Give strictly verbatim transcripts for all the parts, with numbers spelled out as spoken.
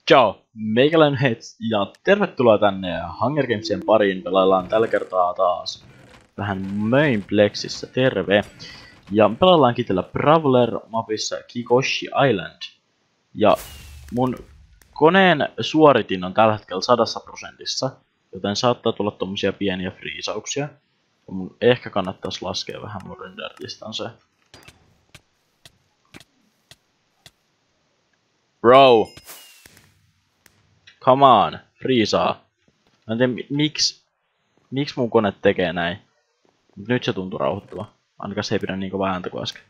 Ciao, meikäläinen Hets ja tervetuloa tänne Hunger Gamesien pariin. Pelaillaan tällä kertaa taas vähän Mainplexissä, terve. Ja pelaillaankin tällä Brawler mapissa Kikoshi Island. Ja mun koneen suoritin on tällä hetkellä sadassa prosentissa, joten saattaa tulla tommosia pieniä friisauksia. Mun ehkä kannattaisi laskea vähän mun render-distansea. Bro! Come on, friisaa. Mä en tiedä miksi, miksi mun kone tekee näin. Mut nyt se tuntuu rauhoittava. Ainakaan se ei pidä niin kovaa ääntä kuin äsken.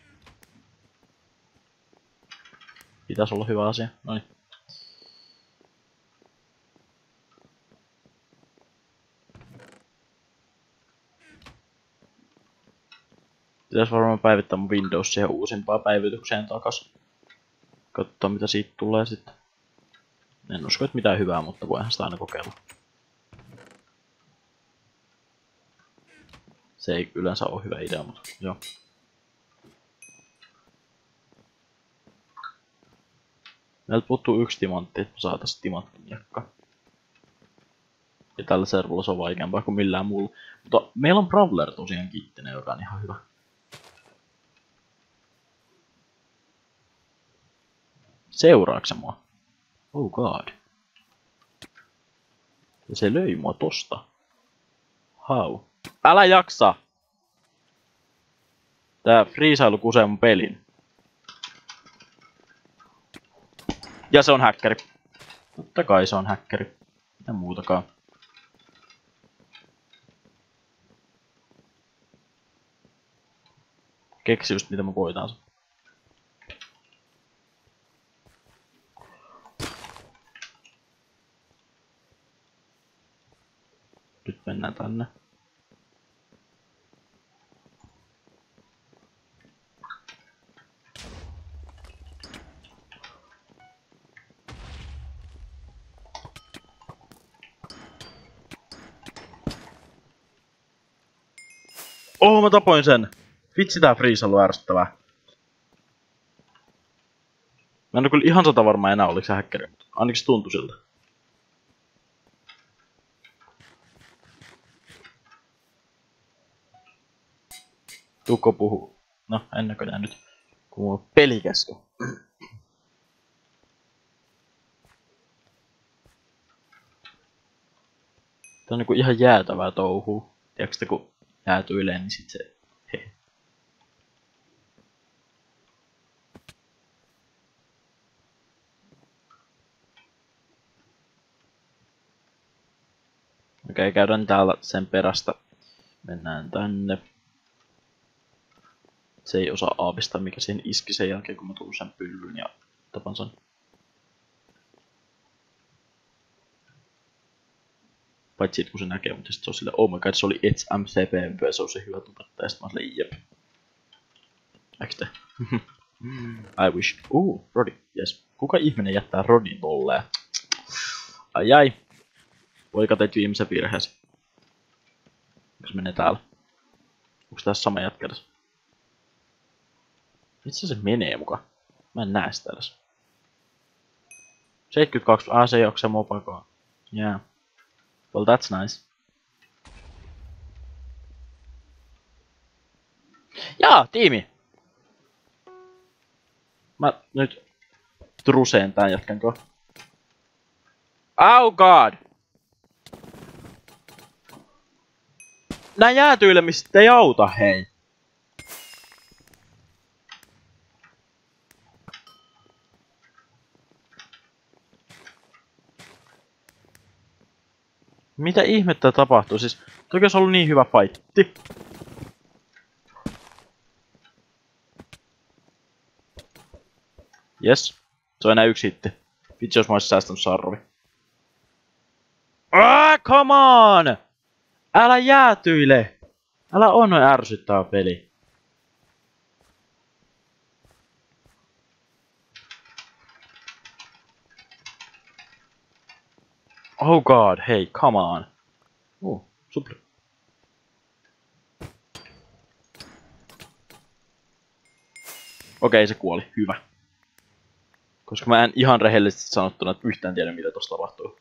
Pitäis olla hyvä asia. Noniin. Pitäis varmaan päivittää mun Windows siihen uusimpaan päivitykseen takas. Katsotaan mitä siitä tulee sitten. En usko, että mitään hyvää, mutta voihan sitä aina kokeilla. Se ei yleensä ole hyvä idea, mutta joo. Meiltä puuttuu yksi timantti, että me saatais timanttijakka. Ja tällä servulla se on vaikeampaa kuin millään muulla. Mutta meillä on Brawler tosiaan kittinen, joka on ihan hyvä. Seuraaks se mua? Oh god. Ja se löi mua tosta. How? Älä jaksa! Tää friisailu kusee mun pelin. Ja se on häkkäri. Totta kai se on häkkäri. Mitä muutakaan. Keksi just mitä mä voitaan sen. Nyt mennään tänne. Oh, mä tapoin sen! Vitsi tää friisailu ärsyttävää. Mä en oo kyllä ihan sata varma enää oliks se häkkäri, mutta ainakin se tuntui siltä. Tukko puhuu. No, en näköjään nyt. Kun mulla on pelikäsky. Tää on niinku ihan jäätävää touhuu. Tiedätkö kun jäätyilee, niin sit se... He. Okei, käydään täällä sen perästä. Mennään tänne. Se ei osaa aavistaa mikä siihen iski sen jälkeen kun mä tuun sen pyllyn ja tapan sen. Paitsi sit kun se näkee, mutta sit se on silleen, oh my god, se oli Ets M C P M, se on se hyvä tubettaja, sit mä oon silleen, jep. Äks te? I wish. Uh, Rodi, yes. Kuka ihminen jättää Rodin tolleen? Ai ai. Poika teit viimeisen virheesi. Jos menee täällä. Onks tässä sama jätkä edes? Missä se menee muka? Mä en näe sitä edes. seitsemänkymmentäkaksi. Ah, se ei oo se mopakaan. Yeah. Well, that's nice. Jaa, tiimi! Mä nyt truseen tän jätkän ko. Oh god! Nää jäätyilemiset ei auta, hei! Mitä ihmettä tapahtuu? Siis, toki olisi ollut niin hyvä fightti. Yes. Se on enää yksi hitti. Vitsi jos mä ois säästänyt sarvi. Ah, come on! Älä jäätyile! Älä on noin ärsyttävä peli. Oh god, hei, come on. Uh, super. Okei, se kuoli. Hyvä. Koska mä en ihan rehellisesti sanottuna yhtään tiedä mitä tossa tapahtuu.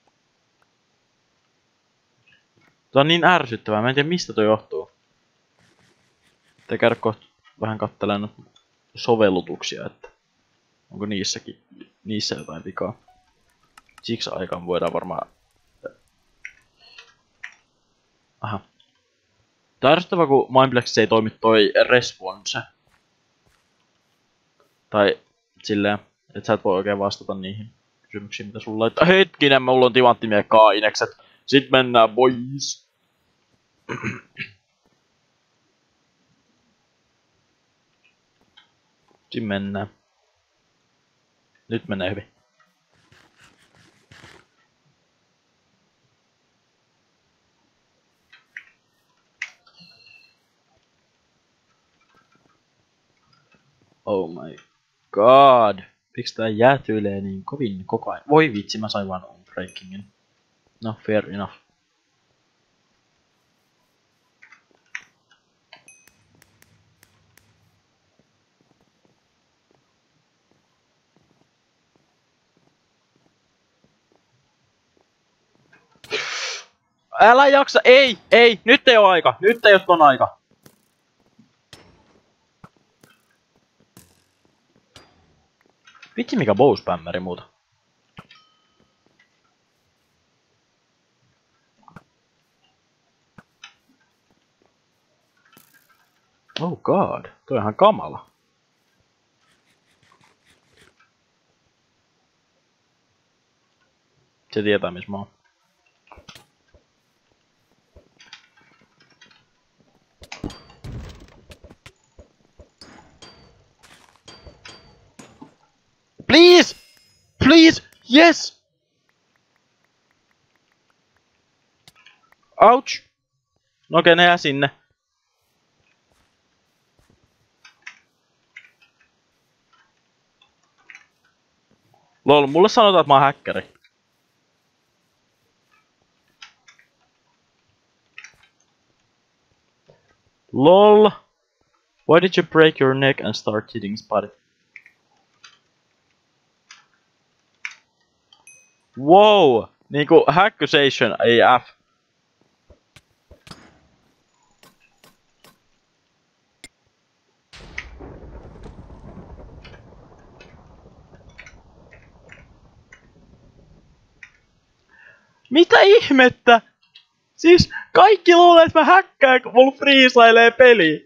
Tää on niin ärsyttävää, mä en tiedä mistä toi johtuu. Pitää käydä kohta vähän kattelemaan sovellutuksia, että onko niissäkin, niissä jotain vikaa. Siksi aikaan voidaan varmaan... Aha. Tää on ärsyttävää, kun Mineplexissä ei toimi toi response. Tai silleen, että sä et voi oikein vastata niihin kysymyksiin, mitä sulla laittaa. Hetkinen, mulla on timanttimiekka ainekset. Sit mennään, boys. Sit mennään. Nyt menee hyvin. Oh my god. Miksi tää jäätyilee niin kovin koko ajan? Voi vitsi, mä sain vaan on breakingin. No, fair enough. Älä jaksa, ei, ei, nyt ei oo aika, nyt ei oo ton aika. Vitsi mikä bow-spämmäri muuta. Oh god, toi on ihan kamala. Se tietää missä mä oon. Please! Please! Yes! Ouch! No okei, ne jää sinne. Lol, mulle sanotaan, että mä oon häkkäri. Lol. Why did you break your neck and start hitting Spotty? Wow! Niinku accusation A F. Mitä ihmettä? Siis kaikki luulee, että mä häkkään, kun mulla freesailee peli.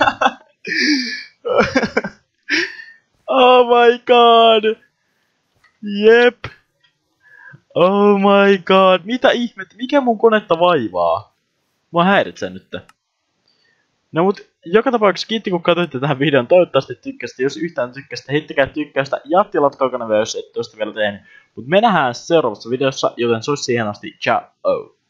Oh my god. Jep. Oh my god. Mitä ihmettä? Mikä mun konetta vaivaa? Mua häiritsee nyt. No mut joka tapauksessa kiitti kun katsoitte tähän videon. Toivottavasti tykkäsitte. Jos yhtään tykkäsitte, heittäkää tykkäystä ja tilatkaa kanavia, jos ette ole sitä vielä tehnyt. Mut me nähdään seuraavassa videossa, joten se olisi siihen asti. Ciao.